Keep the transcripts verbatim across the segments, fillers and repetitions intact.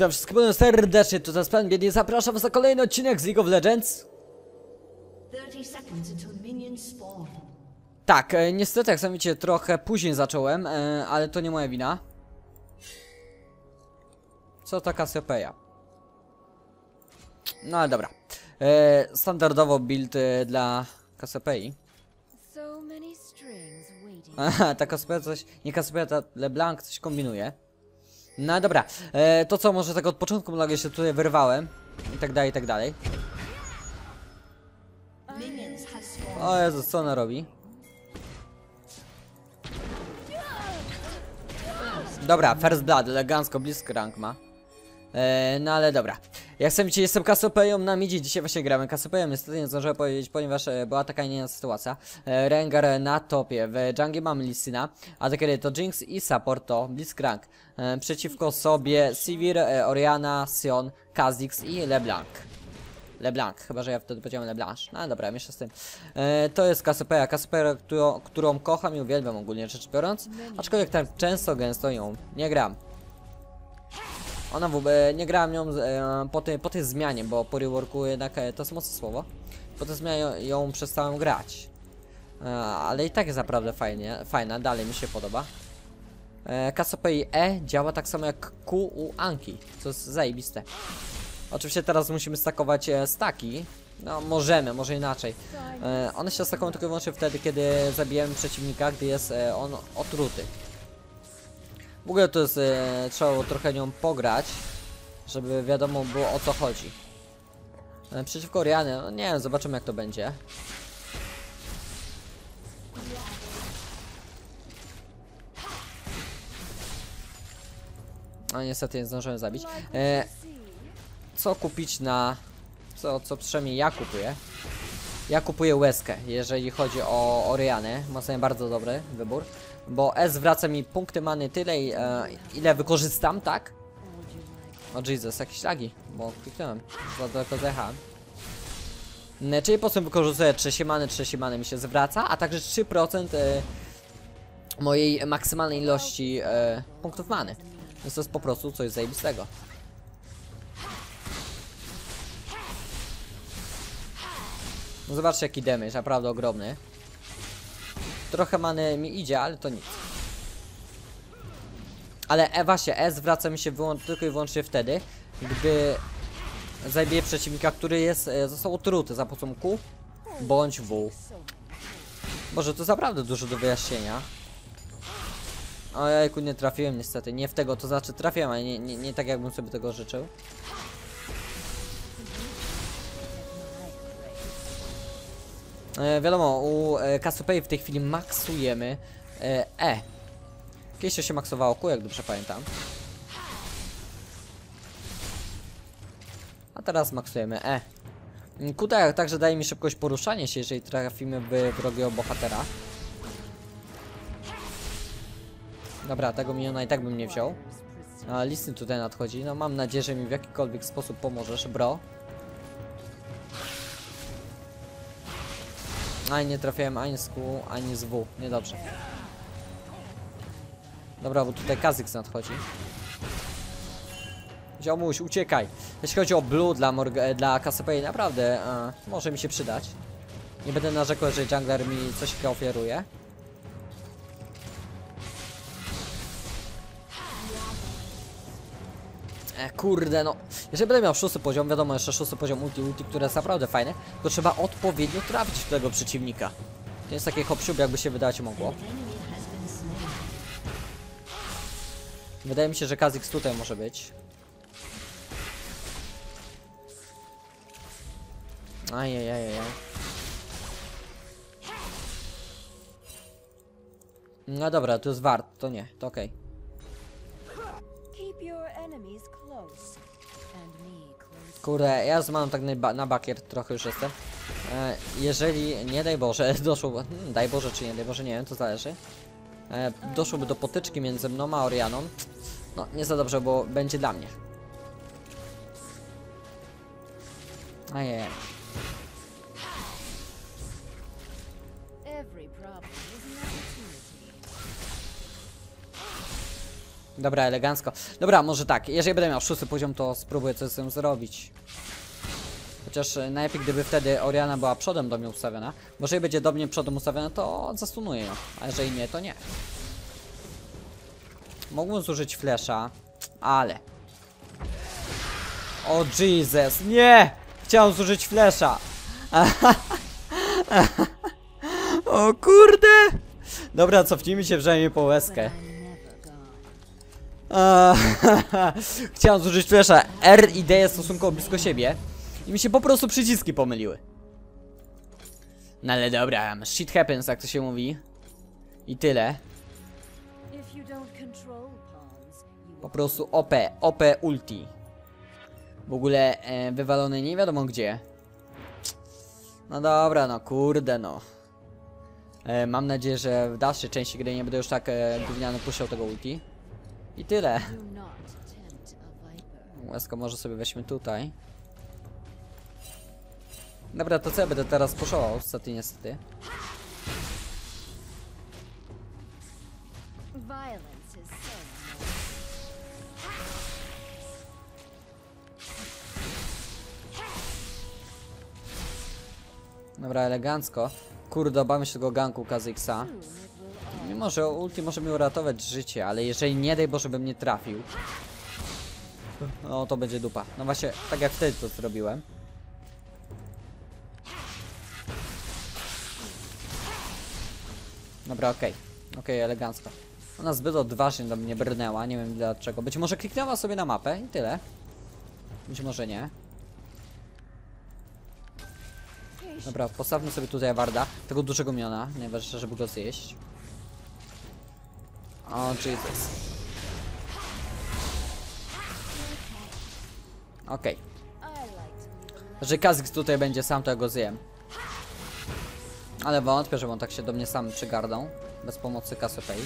witam wszystkich bardzo serdecznie, to jest Pan Biedny, zapraszam was na kolejny odcinek z League of Legends. Tak, e, niestety jak sami widzicie trochę później zacząłem, e, ale to nie moja wina. Co to Cassiopeia? No ale dobra. E, standardowo build e, dla Cassiopei. Aha, ta Cassiopeia coś, nie Cassiopeia, ta LeBlanc coś kombinuje. No dobra, e, to co, może tak od początku nagle się tutaj wyrwałem i tak dalej, i tak dalej. O Jezus, co ona robi? Dobra, First Blood, elegancko, blisko rank ma. E, no ale dobra. Jak chcę widzieć, jestem Cassiopeią na midzie, dzisiaj właśnie gramy Cassiopeią, niestety nie zdążyłem powiedzieć, ponieważ e, była taka inna sytuacja. E, Rengar na topie, w jungle mamy Lissina, a tak kiedy to Jinx i support to Blitzcrank. E, przeciwko sobie Sivir, e, Orianna, Sion, Kha'Zix i LeBlanc. LeBlanc, chyba że ja wtedy powiedziałem LeBlanc. No dobra, mieszczę z tym. E, to jest Cassiopeia, Cassiopeia, którą, którą kocham i uwielbiam ogólnie rzecz biorąc, aczkolwiek tak często, gęsto ją nie gram. Ona w ogóle, nie grałem nią e, po, tej, po tej zmianie, bo po reworku jednak e, to jest mocne słowo. Po tej zmianie ją, ją przestałem grać. E, ale i tak jest naprawdę fajnie, fajna, dalej mi się podoba. E, Cassiopei E działa tak samo jak Q u Anki, co jest zajebiste. Oczywiście teraz musimy stakować e, staki. No możemy, może inaczej. E, one się stakują tylko i wyłącznie wtedy, kiedy zabijemy przeciwnika, gdy jest e, on otruty. W ogóle to jest, e, trzeba trochę nią pograć, żeby wiadomo było o co chodzi. E, przeciwko Oriannie, no nie wiem, zobaczymy jak to będzie. No niestety nie zdążyłem zabić. E, co kupić na... Co, co przynajmniej ja kupuję. Ja kupuję łezkę, jeżeli chodzi o Oriannę. Ma sobie bardzo dobry wybór. Bo E zwraca mi punkty many tyle, e, ile wykorzystam, tak? O Jesus, jakieś lagi, bo kliknąłem. Za daleko zjechałem. E, czyli po prostu wykorzystuję trzydzieści many, trzydzieści many mi się zwraca, a także trzy procent e, mojej maksymalnej ilości e, punktów many. Więc to jest po prostu coś zajebistego. No zobaczcie jaki damage, naprawdę ogromny. Trochę many mi idzie, ale to nic. Ale e, właśnie, E zwraca mi się tylko i wyłącznie wtedy, gdy zabiję przeciwnika, który jest, e, został otruty za pomocą Q bądź W. Boże, to naprawdę dużo do wyjaśnienia. Ojejku, nie trafiłem niestety, nie w tego, to znaczy trafiłem, ale nie, nie, nie tak jakbym sobie tego życzył. E, wiadomo, u e, Cassiopei w tej chwili maksujemy e. e. Kiedyś to się maksowało Q, jak dobrze pamiętam. A teraz maksujemy E. Q także daje mi szybkość poruszania się, jeżeli trafimy w wrogiego bohatera. Dobra, tego miniona i tak bym nie wziął. A Lissyn tutaj nadchodzi, no mam nadzieję, że mi w jakikolwiek sposób pomożesz, bro. Ani nie trafiałem ani z Q, ani z W. Niedobrze. Dobra, bo tutaj Kha'Zix nadchodzi. Ziomuś, uciekaj. Jeśli chodzi o blue dla, dla Cassiopei, naprawdę e, może mi się przydać. Nie będę narzekał, że jungler mi coś oferuje. E, kurde, no. Jeżeli będę miał szósty poziom, wiadomo, jeszcze szósty poziom ulti, ulti, które jest naprawdę fajne, to trzeba odpowiednio trafić w tego przeciwnika. To jest takie hop-siup, jakby się wydawać mogło. Wydaje mi się, że Kha'Zix tutaj może być. Ajajajaj. No dobra, to jest wart, to nie, to okej. Okay. Kurde, ja z maną tak na, na bakier trochę już jestem. E, jeżeli, nie daj Boże, doszło, hmm, daj Boże czy nie daj Boże, nie wiem, to zależy. E, doszłoby do potyczki między mną a Orianną. No, nie za dobrze, bo będzie dla mnie. Ajajaj. Dobra, elegancko. Dobra, może tak, jeżeli będę miał szósty poziom, to spróbuję coś z tym zrobić. Chociaż najlepiej, gdyby wtedy Orianna była przodem do mnie ustawiona. Bo jeżeli będzie do mnie przodem ustawiona, to zastunuję ją. A jeżeli nie, to nie. Mógłbym zużyć flesza, ale... O Jesus, nie! Chciałem zużyć flesza. O kurde! Dobra, cofnijmy się przynajmniej po łezkę. Chciałem zużyć flesza. R i D jest stosunkowo blisko siebie. I mi się po prostu przyciski pomyliły. No ale dobra, shit happens, jak to się mówi. I tyle. Po prostu O P, O P ulti. W ogóle e, wywalony nie wiadomo gdzie. No dobra, no kurde no. E, mam nadzieję, że w dalszej części gry nie będę już tak e, gówniany puszczał tego ulti. I tyle. Łezko może sobie weźmy tutaj. Dobra, to co ja będę teraz puszował? Niestety, niestety. Dobra, elegancko. Kurde, obawiam się tego ganku Kha'Zix. Mimo, że ulti może mi uratować życie, ale jeżeli nie daj Boże bym nie trafił, no to będzie dupa. No właśnie, tak jak wtedy to zrobiłem. Dobra, okej. Okay. Okej, okay, elegancko. Ona zbyt odważnie do mnie brnęła, nie wiem dlaczego. Być może kliknęła sobie na mapę i tyle. Być może nie. Dobra, postawmy sobie tutaj Warda, tego dużego miona, najważniejsze, żeby go zjeść. O, Jesus. Okej. Okay. Że Kha'Zix tutaj będzie sam, to ja go zjem. Ale wątpię, że on tak się do mnie sam przygardą. Bez pomocy Cassiopeii.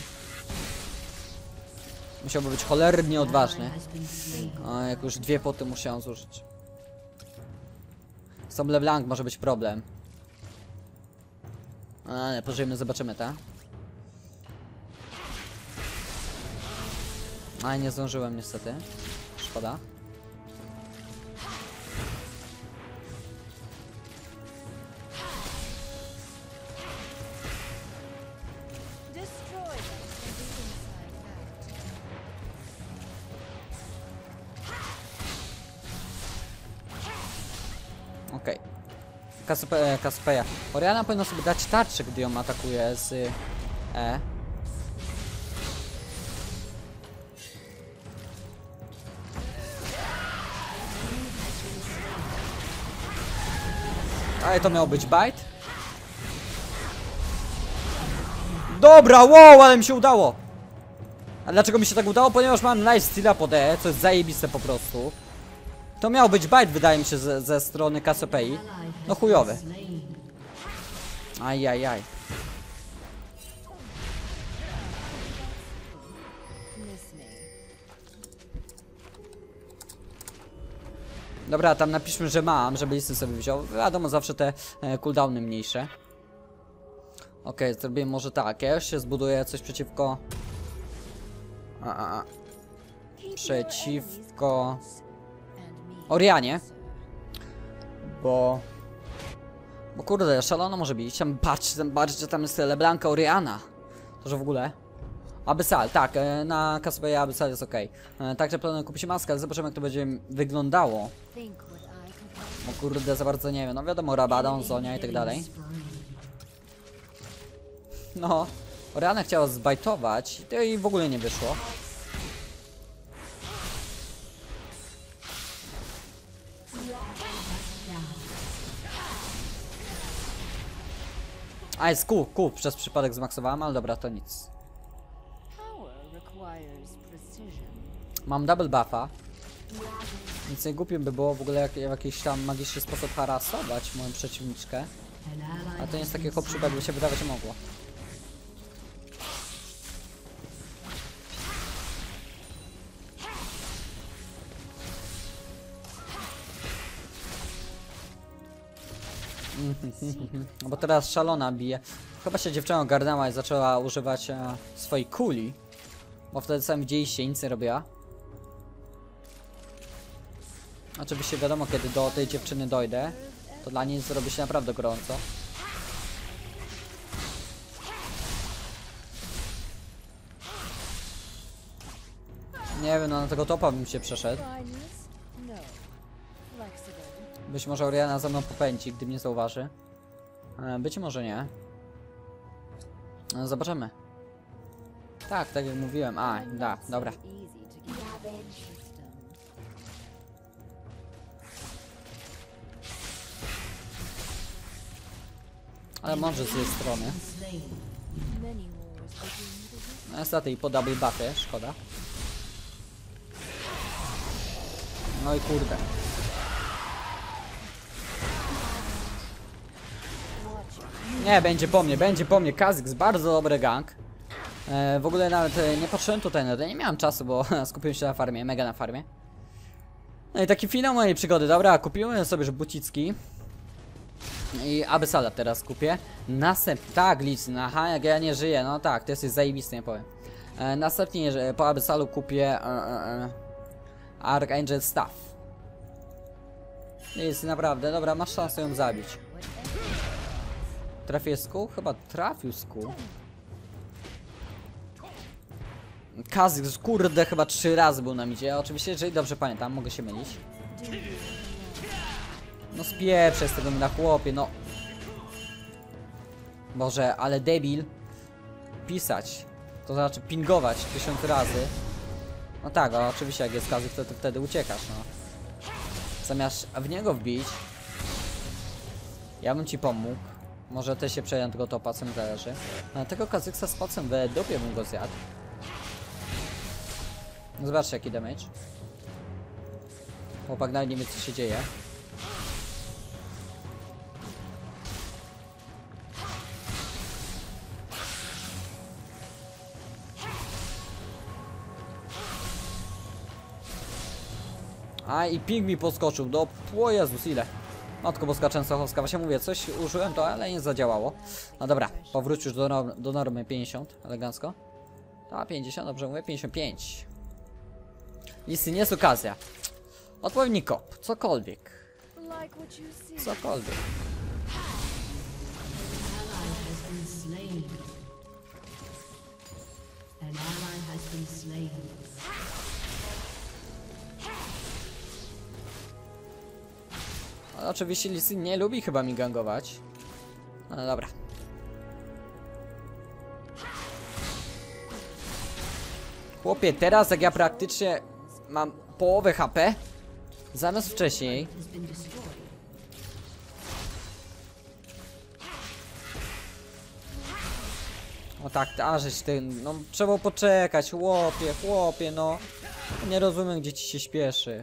Musiałby być cholernie odważny. O, jak już dwie poty musiałem zużyć. Z tą LeBlanc może być problem. Ale pożyjemy, zobaczymy, tak? Ale nie zdążyłem niestety. Szkoda. Okej. Okay. Cassiopeia. Orianna powinna sobie dać tarczę, gdy ją atakuje z E. Ale to miał być bite. Dobra, wow, ale mi się udało. A dlaczego mi się tak udało? Ponieważ mam lifesteala pod E, co jest zajebiste po prostu. To miał być bite, wydaje mi się, ze, ze strony Cassiopei. No chujowy. Ajajaj. Dobra, tam napiszmy, że mam, żeby listy sobie wziął. Wiadomo, zawsze te e, cooldowny mniejsze. Okej, okay, zrobię może tak. Ja już się zbuduję coś przeciwko... A, a, a. Przeciwko... Orianie. Bo... Bo kurde, szalona może być. Tam patrz, tam patrz, że tam jest LeBlanca Oriana. To że w ogóle... Abyssal, tak, na Cassiopei Abyssal jest ok. Także planuję kupić maskę, ale zobaczymy jak to będzie wyglądało. O kurde, za bardzo nie wiem, no wiadomo, Rabadon, Zonia i tak dalej. No, Oriana chciała zbajtować i to jej w ogóle nie wyszło. A jest Q, Q, przez przypadek zmaksowałem, ale dobra, to nic. Mam double buffa. Nic nie głupim by było w ogóle jak, w jakiś tam magiczny sposób harasować moją przeciwniczkę. A to nie jest takiego przypadku, by się wydawać mogło. No bo teraz szalona bije. Chyba się dziewczyna ogarnęła i zaczęła używać e, swojej kuli. Bo wtedy sami widzieliście, nic nie robiła. Oczywiście wiadomo, kiedy do tej dziewczyny dojdę, to dla niej zrobi się naprawdę gorąco. Nie wiem, no na tego topa bym się przeszedł. Być może Oriana za mną popędzi, gdy mnie zauważy. Być może nie. No, zobaczymy. Tak, tak jak mówiłem. A, da, dobra. Ale może z tej strony. No niestety i po double buffie, szkoda. No i kurde. Nie, będzie po mnie, będzie po mnie. Kha'Zix, bardzo dobry gank. E, w ogóle nawet e, nie patrzyłem tutaj na to, nie miałem czasu, bo skupiłem się na farmie, mega na farmie. No i taki finał mojej przygody. Dobra, kupiłem sobie już bucicki. I Abyssala teraz kupię. Następnie, tak, Lis, aha, jak ja nie żyję, no tak, to jest zajebiste, nie powiem. E, następnie że po Abyssalu kupię e, e, e, Archangel Staff. Jest naprawdę, dobra, masz szansę ją zabić. Trafię z kół? Chyba trafił z kół. Kha'Zix, kurde, chyba trzy razy był na midzie. Oczywiście, jeżeli dobrze pamiętam, mogę się mylić. No spieprzę z tego na chłopie, no. Boże, ale debil. Pisać. To znaczy pingować tysiąc razy. No tak, a oczywiście jak jest Kha'Zix, to ty wtedy uciekasz, no. Zamiast w niego wbić, ja bym ci pomógł. Może też się przejąć tego topa, co mi zależy. A tego Kha'Zixa z pacem w dupie bym go zjadł. No zobaczcie jaki damage. Chłopak nawet nie wie co się dzieje. A i ping mi podskoczył do... O Jezus, ile? Matko Boska Częstochowska, właśnie mówię, coś użyłem to, ale nie zadziałało. No dobra, powróć już do, norm, do normy pięćdziesiąt, elegancko. A pięćdziesiąt, dobrze mówię, pięćdziesiąt pięć. Listy, nie jest okazja. Odpowiedni kop, cokolwiek. Cokolwiek. Ale oczywiście Lisy nie lubi chyba mi gangować. No dobra. Chłopie, teraz jak ja praktycznie mam połowę H P zamiast wcześniej. O tak, a żeś ty, no trzeba poczekać, chłopie, chłopie, no. Nie rozumiem, gdzie ci się śpieszy.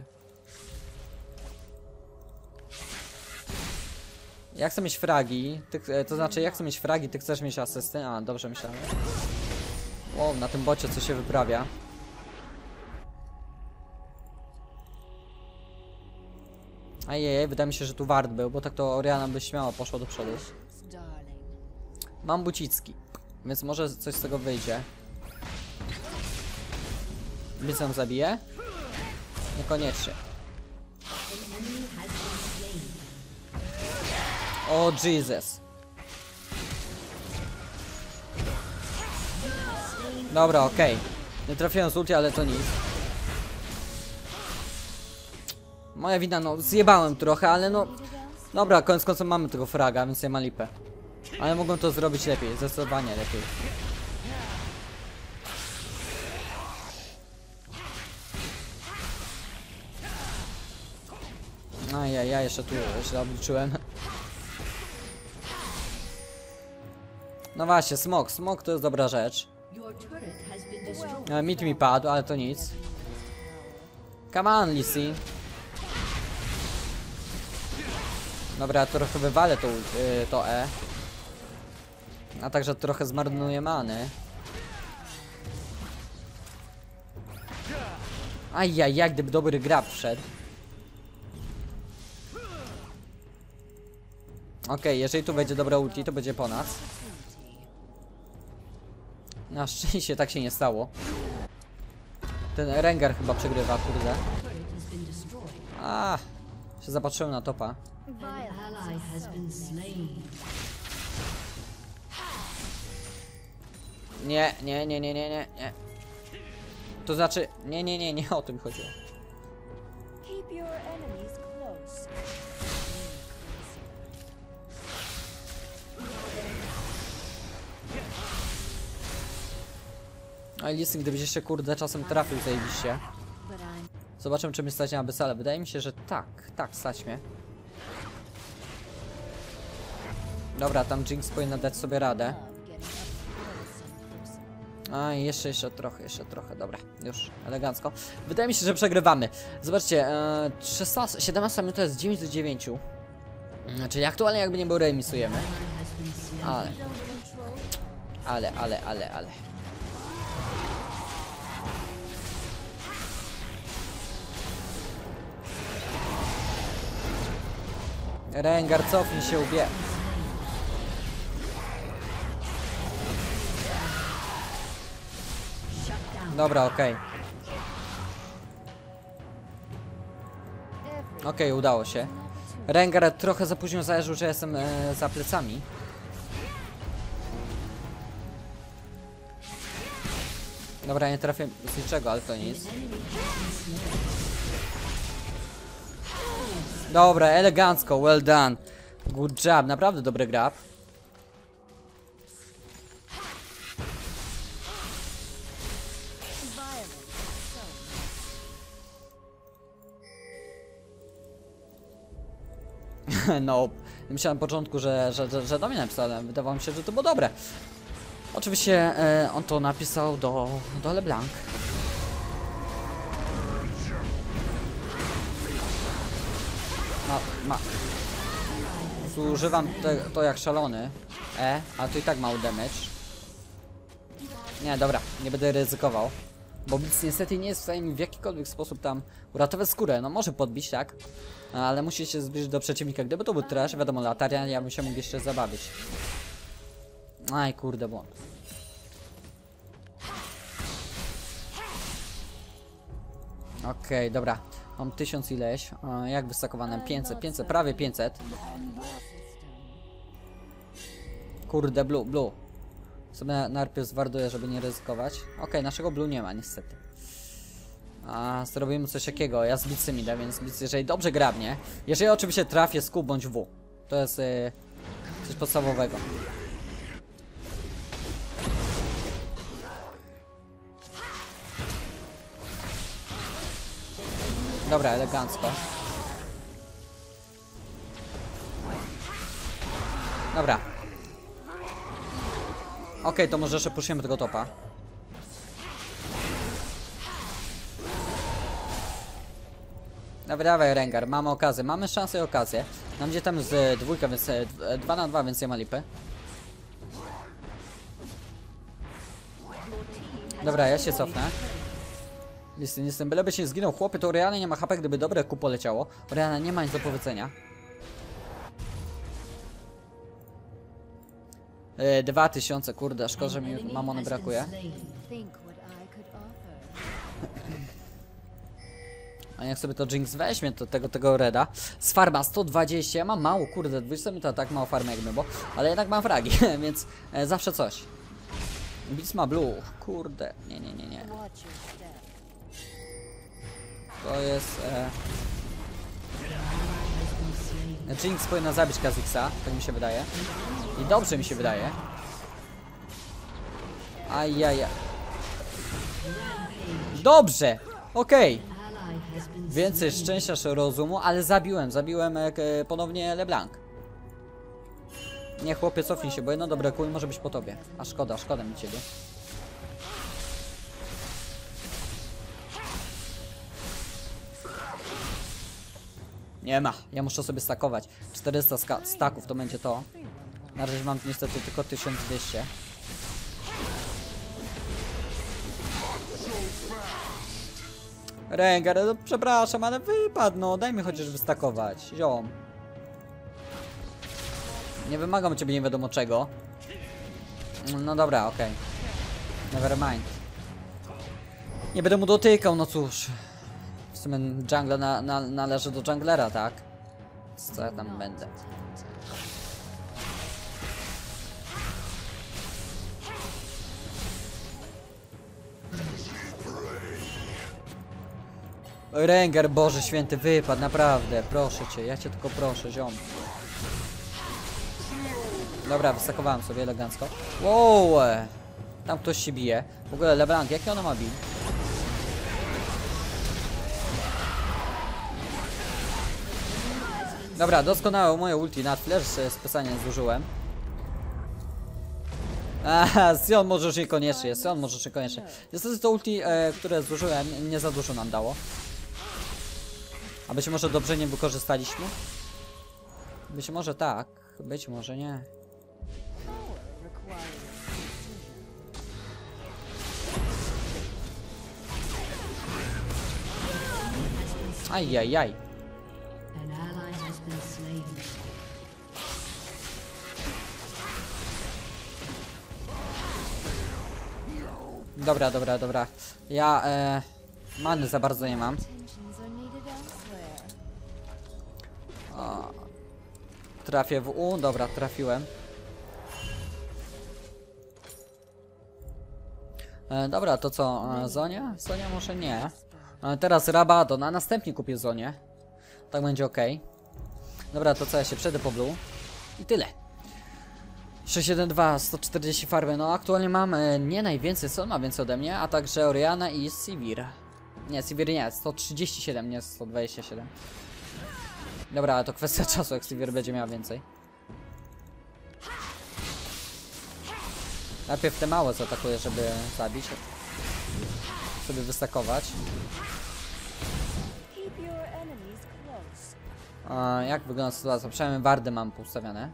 Ja chcę mieć fragi, ty, to znaczy ja chcę mieć fragi, ty chcesz mieć asysty? A, dobrze myślałem. Wow, na tym bocie co się wyprawia. Ajej, wydaje mi się, że tu wart był, bo tak to Oriana by śmiało poszła do przodu. Mam bucicki, więc może coś z tego wyjdzie. Bicem zabiję? Niekoniecznie. O Jesus. Dobra, okej. Okay. Nie trafiłem z ulti, ale to nic. Moja wina, no zjebałem trochę, ale no... Dobra, koniec końców mamy tego fraga, więc nie ma lipę. Ale mogą to zrobić lepiej, zdecydowanie lepiej. Ajaj, ja jeszcze tu źle obliczyłem. No właśnie, smok, smok to jest dobra rzecz. E, mit mi padł, ale to nic. Come on, Lissy. Dobra, trochę wywalę to, yy, to E. A także trochę zmarnuję many. Ajaj, jak gdyby dobry grab wszedł. Okej, okay, jeżeli tu będzie dobra ulti, to będzie po nas. Na szczęście tak się nie stało. Ten Rengar chyba przegrywa, kurde. A, się zapatrzyłem na topa. Nie, nie, nie, nie, nie, nie, nie. To znaczy, nie, nie, nie, nie o tym chodziło. No i Lisy, gdybyś jeszcze kurde czasem trafił zajebiście. Zobaczymy, czy mnie stać na Abyssale. Wydaje mi się, że tak, tak, stać mnie. Dobra, tam Jinx powinna dać sobie radę. A i jeszcze, jeszcze trochę, jeszcze trochę, dobra, już elegancko. Wydaje mi się, że przegrywamy. Zobaczcie, e, szesnaście, siedemnaście minut to jest dziewięć do dziewięciu. Czyli aktualnie jakby nie było remisujemy. Ale, ale, ale, ale, ale. Rengar, cofnij się, ubie. Dobra, okej. Okay. Okej, okay, udało się. Rengar trochę za późno zajarzył, że jestem e, za plecami. Dobra, nie trafię z niczego, ale to nic. Dobra, elegancko, well done. Good job, naprawdę dobry grab. No, myślałem na początku, że, że, że, że do mnie napisał, ale wydawało mi się, że to było dobre. Oczywiście e, on to napisał do, do LeBlanc. Ma, ma. Zużywam te, to jak szalony. E, ale to i tak mały damage. Nie, dobra, nie będę ryzykował. Bo Blitz niestety nie jest w stanie mi w jakikolwiek sposób tam uratować skórę. No może podbić, tak? Ale musi się zbliżyć do przeciwnika. Gdyby to był trash, wiadomo, lataria, ja bym się mógł jeszcze zabawić. Aj, kurde, błąd. Okej, okay, dobra. Mam tysiąc ileś. A jak wystakowane? pięćset, pięćset, prawie pięćset. Kurde, blue, blue. Sobie najpierw zwarduję, żeby nie ryzykować. Okej, okay, naszego blue nie ma, niestety. A zrobimy coś takiego. Ja z blitzem idę, więc blitz, jeżeli dobrze grabnie. Jeżeli oczywiście trafię z Q bądź W. To jest yy, coś podstawowego. Dobra, elegancko. Dobra. Okej, okay, to może jeszcze puszujemy tego topa. Dawaj, dawaj, Rengar, mamy okazję, mamy szansę i okazję. Nam gdzie tam z dwójka, więc dwa na dwa, więc nie ma lipy. Dobra, ja się cofnę. Listy, nie jestem, byleby się nie zginął chłopy, to Oriana nie ma H P, gdyby dobre Q poleciało. Oriana nie ma nic do powiedzenia. Yy, dwa tysiące, kurde, szkoda, że mi mamony brakuje. A jak sobie to Jinx weźmie, to tego, tego Reda. Z farma sto dwadzieścia, ja mam mało, kurde, dwadzieścia mi to tak mało farmy jak Mebo, ale jednak mam fragi, więc e, zawsze coś. Blitz ma blue, kurde, nie, nie, nie, nie. To jest... E... Jinx powinna zabić Kha'Zix'a, tak mi się wydaje. I dobrze mi się wydaje. Ajajaj. Dobrze! Okej. Okay. Więcej szczęścia, rozumu, ale zabiłem, zabiłem e, ponownie LeBlanc. Nie, chłopie, cofnij się, bo jedno dobre kół może być po tobie. A szkoda, szkoda mi ciebie. Nie ma, ja muszę sobie stakować. czterysta staków to będzie to. Na razie mam niestety tylko tysiąc dwieście. Rengar, no, przepraszam, ale wypadł, no daj mi chociaż wystakować, ziom. Nie wymagam od ciebie nie wiadomo czego. No dobra, okej. Okay. Never mind. Nie będę mu dotykał, no cóż. W sumie jungle na, na, należy do junglera, tak? Co ja tam będę? Rengar, Boże święty, wypadł, naprawdę, proszę cię, ja cię tylko proszę, ziom. Dobra, wystakowałem sobie elegancko. Wow! Tam ktoś się bije. W ogóle LeBlanc, jaki ona ma bill? Dobra, doskonałe moje ulti na flash specjalnie zużyłem. Aha, Sion możesz niekoniecznie, Sion możesz niekoniecznie. Niestety to ulti, e, które zużyłem, nie za dużo nam dało. A być może dobrze nie wykorzystaliśmy? Być może tak, być może nie. Ajajaj. Dobra, dobra, dobra. Ja e, many za bardzo nie mam. O, trafię w U, dobra, trafiłem. E, dobra, to co? E, Zonia? Zonia może nie. E, teraz Rabadon, a następnie kupię Zonię. Tak będzie ok. Dobra, to co? Ja się przejdę po blue. I tyle. sześć jeden dwa, sto czterdzieści farby. No aktualnie mam e, nie najwięcej, co on ma więcej ode mnie, a także Orianna i Sivir. Nie, Sivir nie, sto trzydzieści siedem, nie sto dwadzieścia siedem. Dobra, to kwestia czasu, jak Sivir będzie miała więcej. Najpierw te małe zaatakuję, żeby zabić. Sobie wystakować. A, jak wygląda sytuacja? Przynajmniej wardy mam poustawione.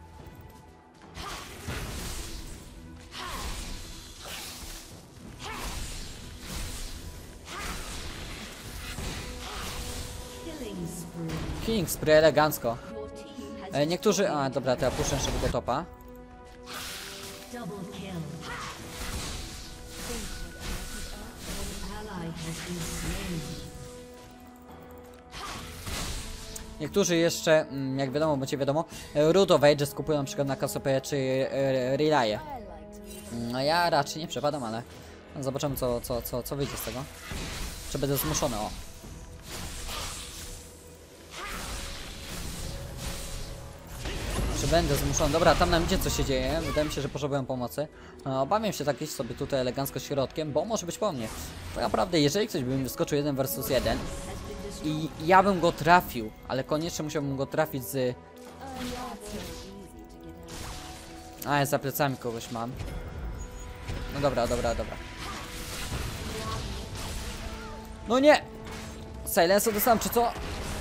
King Spree elegancko. E, niektórzy... A, dobra, to ja puszczę szybko topa. Niektórzy jeszcze, jak wiadomo, będzie wiadomo, Root of Ages kupują na przykład na Cassiopeia czy Relaye. No ja raczej nie przepadam, ale zobaczymy co, co, co, co wyjdzie z tego. Czy będę zmuszony, o. Czy będę zmuszony? Dobra, tam nam idzie co się dzieje. Wydaje mi się, że potrzebują pomocy. Obawiam się tak iść sobie tutaj elegancko środkiem, bo może być po mnie. Tak naprawdę, jeżeli ktoś by mi wyskoczył jeden versus jeden i ja bym go trafił, ale koniecznie musiałbym go trafić z... A, ja za plecami kogoś mam. No dobra, dobra, dobra. No nie! Silence'a dostałem, czy co?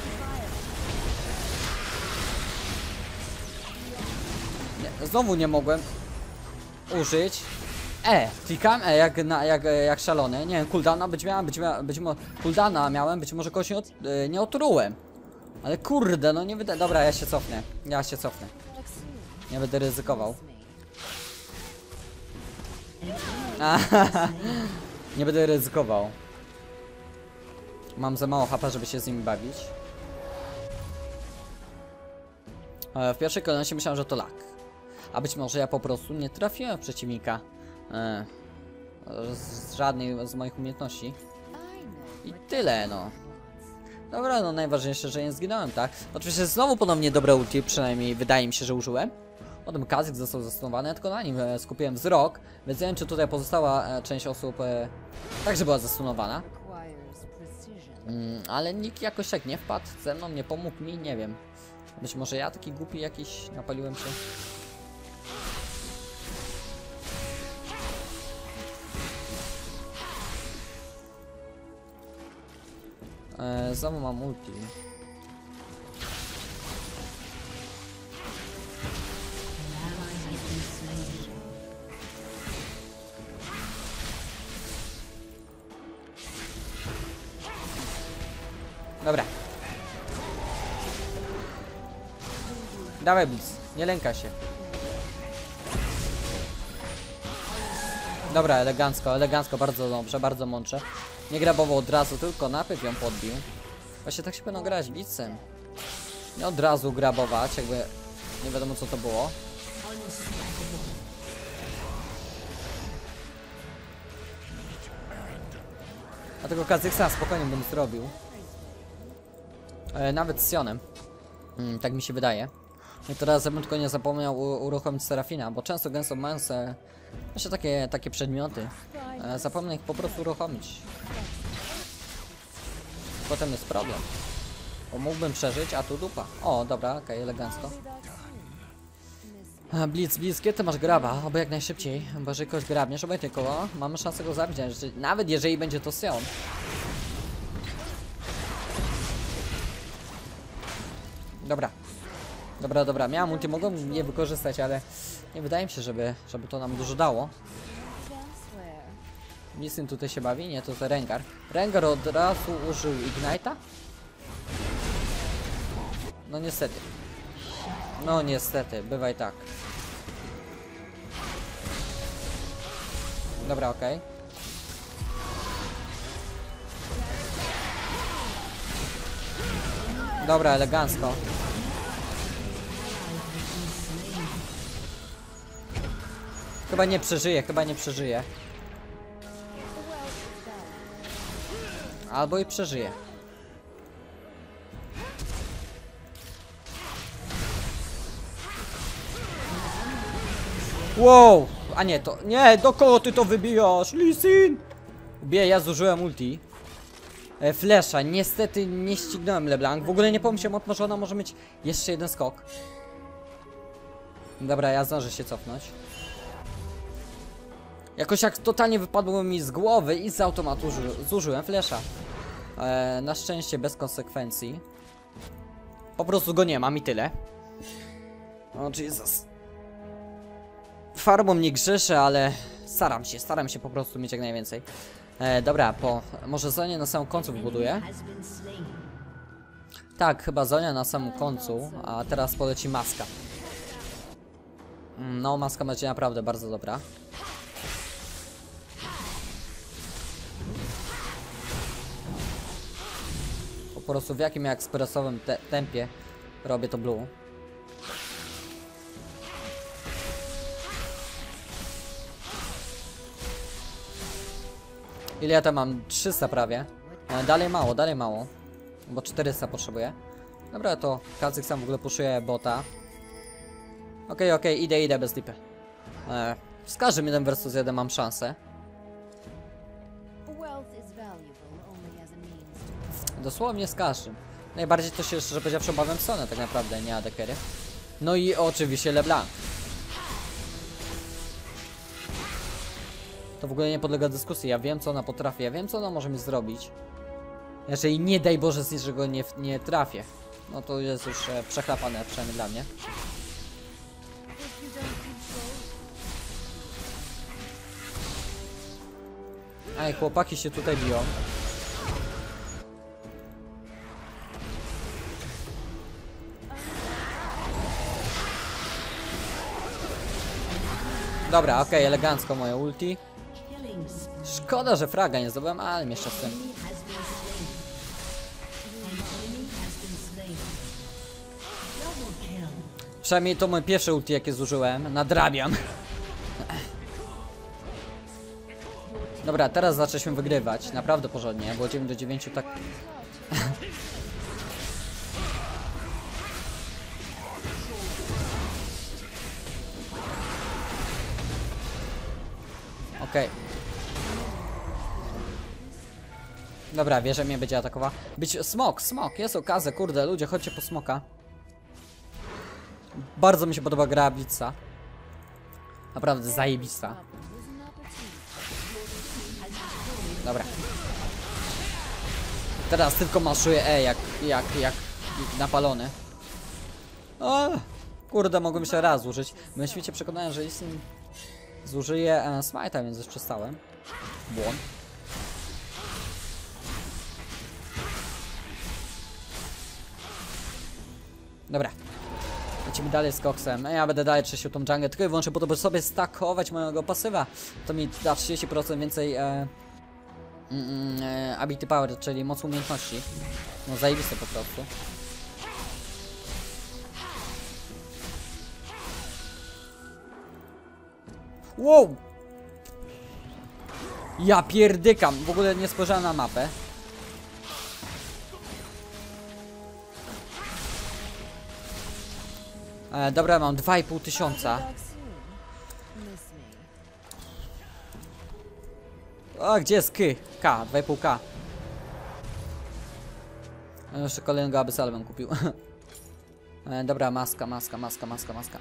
Nie, znowu nie mogłem użyć. E, klikam E jak, na, jak, jak szalony. Nie wiem, cooldowna być miałem, być miałem, być może cooldowna miałem, być może kogoś nie, od, nie otrułem. Ale kurde, no nie wyda... Dobra, ja się cofnę. Ja się cofnę. Nie będę ryzykował. Nie będę ryzykował. Mam za mało H P, żeby się z nimi bawić. W pierwszej kolejności myślałem, że to lag. A być może ja po prostu nie trafiłem w przeciwnika. E, z żadnej z moich umiejętności. I tyle, no. Dobra, no najważniejsze, że nie zginąłem, tak? Oczywiście znowu ponownie dobre ulti, przynajmniej wydaje mi się, że użyłem. Potem Kha'Zix został zastunowany, tylko na nim e, skupiłem wzrok, więc nie wiem, czy tutaj pozostała e, część osób e, także była zastunowana. Mm, ale nikt jakoś tak nie wpadł ze mną, nie pomógł mi, nie wiem. Być może ja taki głupi jakiś, napaliłem się. E, znowu mam ulti. Dobra. Dawaj Blitz, nie lęka się. Dobra, elegancko, elegancko, bardzo dobrze, bardzo mądrze. Nie grabował od razu, tylko najpierw ją podbił. Właśnie tak się będą grać Blitzem. Nie od razu grabować, jakby nie wiadomo co to było. A tego Kha'Zix spokojnie bym zrobił. E, nawet z Sionem. Mm, tak mi się wydaje. I teraz bym tylko nie zapomniał uruchomić Serafina, bo często gęsto mając e, jeszcze takie, takie przedmioty. E, zapomnę ich po prostu uruchomić. Potem jest problem. Bo mógłbym przeżyć, a tu dupa. O, dobra, okej, okay, elegancko. Blitz, Blitz, kiedy ty masz graba? Oby jak najszybciej, bo jeżeli kogoś grabniesz, obojętnie kogo, mamy szansę go zabić, nawet jeżeli będzie to Sion. Dobra. Dobra, dobra, miałem ulti, mogłem je wykorzystać, ale nie wydaje mi się, żeby, żeby to nam dużo dało. Nisyn tutaj się bawi? Nie, to jest Rengar. Rengar od razu użył Ignite'a? No niestety. No niestety, bywa i tak. Dobra, okej. Okay. Dobra, elegancko. Chyba nie przeżyje, chyba nie przeżyje. Albo i przeżyje. Wow! A nie, to... Nie, do kogo ty to wybijasz? Lee Sin! Bie, ja zużyłem ulti. E, Flesza, niestety nie ścignąłem LeBlanc. W ogóle nie pomyślałem o tym, że ona może mieć jeszcze jeden skok. Dobra, ja zdążę się cofnąć. Jakoś jak totalnie wypadło mi z głowy i z automatu zużyłem Flesza. E, na szczęście bez konsekwencji. Po prostu go nie mam i tyle. O Jesus. Farbą nie grzeszę, ale staram się, staram się po prostu mieć jak najwięcej. E, dobra, po... Może Zonia na samym końcu wybuduję? Tak, chyba Zonia na samym końcu, a teraz poleci Maska. No, Maska będzie naprawdę bardzo dobra. Po prostu w jakim ja ekspresowym te tempie robię to blue. Ile ja tam mam? trzysta prawie. E, dalej mało, dalej mało. Bo czterysta potrzebuję. Dobra, to Kha'Zix sam w ogóle puszuje bota. Okej, okay, okej, okay, idę, idę bez lipy. E, z każdym jeden versus jeden mam szansę. Dosłownie z każdym. Najbardziej to się, szczerze powiedziawszy, obawiam Sonę tak naprawdę, nie A D Carry. No i oczywiście LeBlanc. To w ogóle nie podlega dyskusji, ja wiem co ona potrafi, ja wiem co ona może mi zrobić. Jeżeli nie daj Boże, że go nie, nie trafię, no to jest już e, przechlapane, przynajmniej dla mnie. Ej, chłopaki się tutaj biją. Dobra, okej, okay, elegancko moje ulti. Szkoda, że fraga nie zdobyłem, ale jeszcze z tym. Przynajmniej to moje pierwsze ulti, jakie zużyłem. Nadrabiam. Dobra, teraz zaczęliśmy wygrywać. Naprawdę porządnie, bo dziewięć do dziewięciu tak... Okej. Okay. Dobra, wie, że mnie będzie atakował. Być smok, smok, jest okazja, kurde, ludzie, chodźcie po smoka. Bardzo mi się podoba gra Blitza. Naprawdę zajebista. Dobra. Teraz tylko maszuję E jak, jak, jak napalony. O, kurde, mogłem się raz użyć. Byłem świecie przekonany, że Lee zużyję e, smite'a, więc już przestałem. Błąd. Dobra. Lecimy dalej z koksem. Ja będę dalej czyścił tą jungle tylko i wyłącznie po to, by sobie stakować mojego pasywa. To mi da trzydzieści procent więcej e, mm, e, ability power, czyli moc umiejętności. No zajebiste po prostu. Wow! Ja pierdykam, w ogóle nie spojrzałem na mapę. E, dobra, mam dwa i pół tysiąca. O, gdzie jest K? K, dwa i pół K. Jeszcze kolejnego Abyssal bym kupił. e, dobra, maska, maska, maska, maska, maska.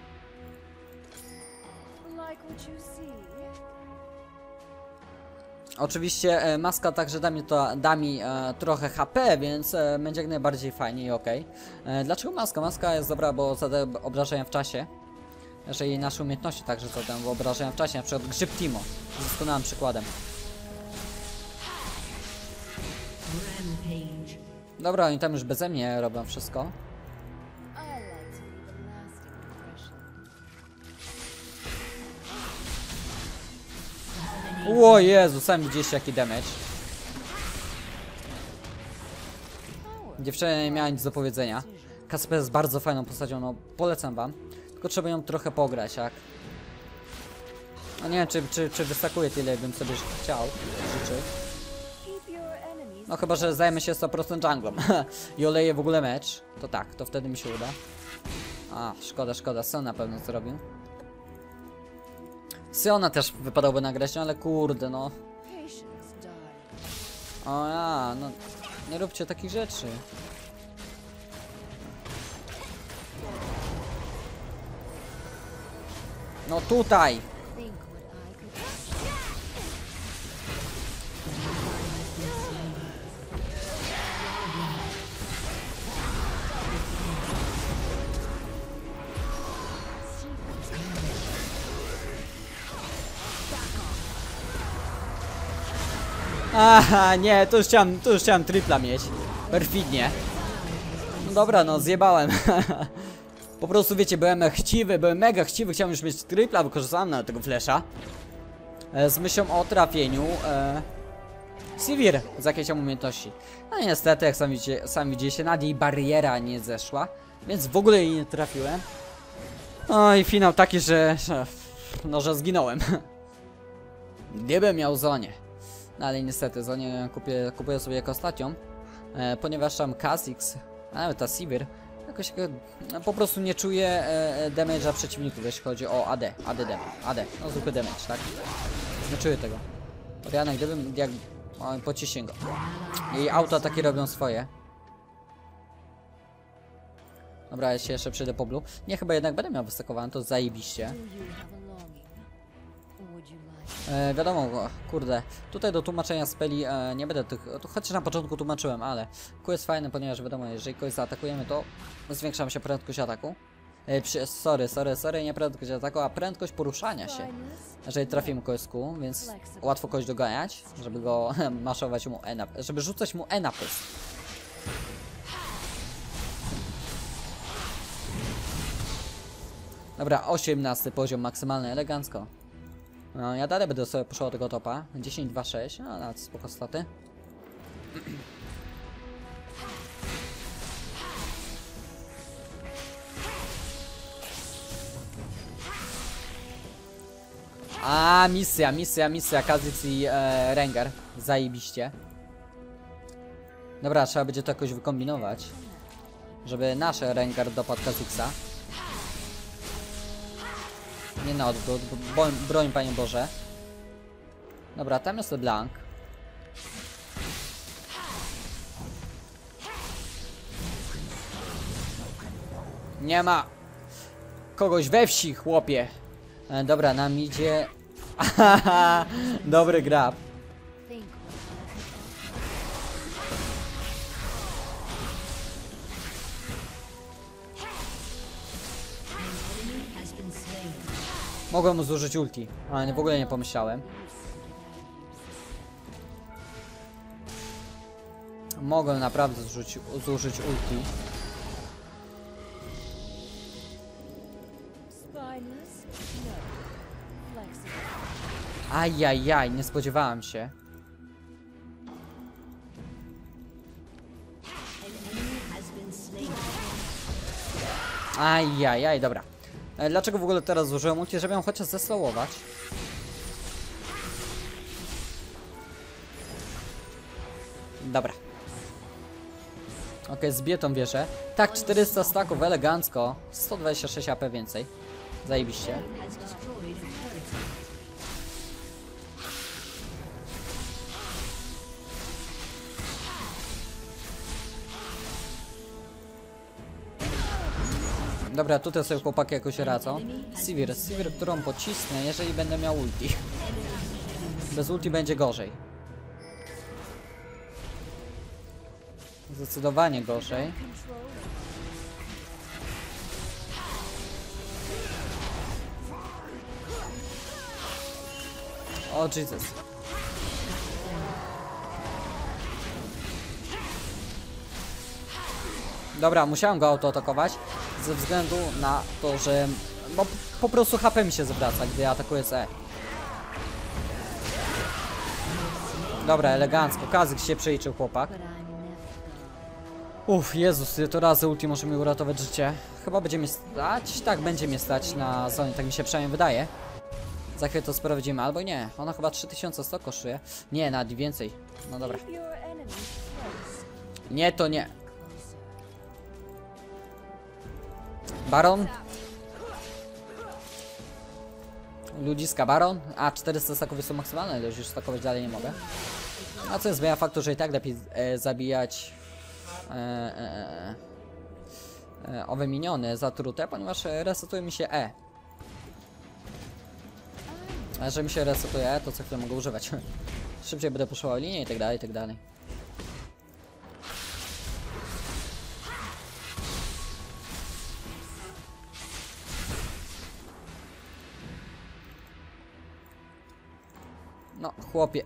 Oczywiście e, maska także da mi, to, da mi e, trochę H P, więc e, będzie jak najbardziej fajnie i ok. E, dlaczego maska? Maska jest dobra, bo zadaje obrażenia w czasie. Jeżeli nasze umiejętności także zadają obrażenia w czasie, na przykład grzyb Timo. Z doskonałym przykładem. Dobra, oni tam już beze mnie robią wszystko. O Jezu, sami widzieliście jaki damage. Dziewczyna nie miała nic do powiedzenia. Cassiopeia jest bardzo fajną postacią, no polecam wam. Tylko trzeba ją trochę pograć, jak. No nie wiem, czy, czy, czy wystakuje tyle, bym sobie chciał, życzył. No chyba, że zajmę się sto procent junglą i oleję w ogóle mecz. To tak, to wtedy mi się uda. A, szkoda, szkoda, Sion na pewno zrobił. Siona też wypadałoby nagrać, no ale kurde, no. O ja, no. Nie róbcie takich rzeczy. No tutaj! Aha, nie, tu już chciałem, tu już chciałem tripla mieć. Perfidnie. No dobra, no zjebałem. Po prostu wiecie, byłem chciwy, byłem mega chciwy, chciałem już mieć tripla, wykorzystałem na tego flesza. E, z myślą o trafieniu e, Sivir z jakiejś tam umiejętności. No niestety, jak sami widzicie, sami widzieliście, nad jej bariera nie zeszła, więc w ogóle jej nie trafiłem. No i finał taki, że... No, że zginąłem. Gdybym miał Zonię. No ale niestety, Zonię kupię, kupuję sobie jako ostatnią, e, ponieważ tam Kha'Zix, a nawet ta Sivir, jakoś no, po prostu nie czuje e, damage'a przeciwników, jeśli chodzi o A D, A D, A D, no zwykły damage, tak? Nie czuję tego. Oriana, gdybym, jak... O, pociśnie go. Jej auto takie robią swoje. Dobra, ja się jeszcze przejdę po blue. Nie, chyba jednak będę miał wystakowane, to zajebiście. E, wiadomo, kurde, tutaj do tłumaczenia speli e, nie będę tych, chociaż na początku tłumaczyłem, ale Q jest fajny, ponieważ wiadomo, jeżeli kogoś zaatakujemy, to zwiększamy się prędkość ataku. E, przy, sorry, sorry, sorry, nie prędkość ataku, a prędkość poruszania się. Jeżeli trafimy kogoś z Q, więc łatwo kogoś doganiać, żeby go maszować mu E na, żeby rzucać mu E na pysk. Dobra, osiemnasty poziom maksymalny, elegancko. No, ja dalej będę sobie poszło tego topa. dziesięć, dwa, sześć, no nawet spoko staty. A misja, misja, misja, Kha'Zix i e, Rengar. Zajebiście. Dobra, trzeba będzie to jakoś wykombinować, żeby nasz Rengar dopadł Kha'Zixa. Nie na odwrót, broń, broń Panie Boże. Dobra, tam jest LeBlanc. Nie ma kogoś we wsi, chłopie. E, dobra, nam idzie... Dobry grab. Mogłem mu zużyć ulti, ale w ogóle nie pomyślałem. Mogłem naprawdę zużyć, zużyć ulti. Ajajaj, nie spodziewałem się. Ajajaj, dobra. E, dlaczego w ogóle teraz zużyłem ulti? Żeby ją chociaż zeslowować. Dobra. Okej, okay, zbiję tą wieżę. Tak, czterysta staków, elegancko. sto dwadzieścia sześć A P więcej. Zajebiście. Dobra, tutaj sobie chłopaki jakoś radzą. Sivir, Sivir, którą pocisnę, jeżeli będę miał ulti. Bez ulti będzie gorzej. Zdecydowanie gorzej. O Jesus. Dobra, musiałem go autoatakować ze względu na to, że bo po prostu H P mi się zwraca, gdy atakuję z E. Dobra, elegancko. Kazyk się przeliczył, chłopak. Uff, Jezus, to razy ulti może mi uratować życie. Chyba będzie mi stać? Tak, będzie mnie stać na zonie, tak mi się przynajmniej wydaje. Za chwilę to sprawdzimy, albo nie. Ona chyba trzy tysiące sto kosztuje. Nie, nawet więcej. No dobra. Nie, to nie. Baron? Ludziska Baron? A, czterysta staków są maksymalne, ale już stakować dalej nie mogę. A co nie zmienia faktu, że i tak lepiej e, zabijać e, e, e, owe miniony zatrute, ponieważ resetuje mi się E. A jeżeli mi się resetuje E, to co chwilę mogę używać. Szybciej będę puszował linię i tak dalej, i tak dalej. No, chłopie.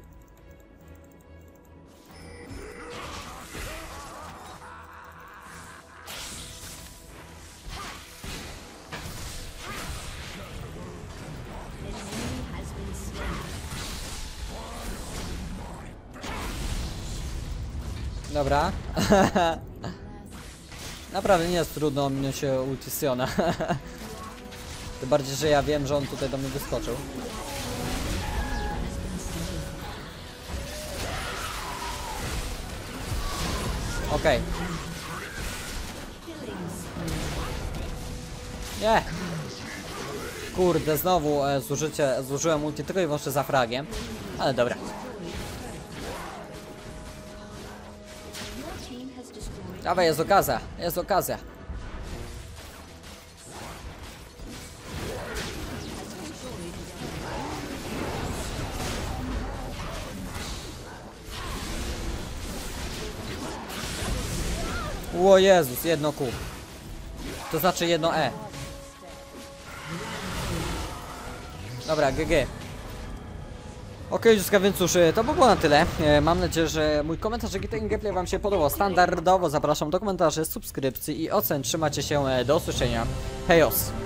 Dobra. Naprawdę nie jest trudno ominąć się ulti Siona. Tym bardziej, że ja wiem, że on tutaj do mnie wyskoczył. Okej. Okay. Nie! Kurde, znowu e, zużycie, zużyłem ulti tylko i wyłącznie za fragiem. Ale dobra. Dawaj, jest okazja, jest okazja. O Jezus, jedno Q. To znaczy jedno E. Dobra, G G. Okej, okay, więc cóż, to by było na tyle. Mam nadzieję, że mój komentarz G T A Gameplay wam się podobał. Standardowo zapraszam do komentarzy, subskrypcji i ocen. Trzymacie się, do usłyszenia. Hejos!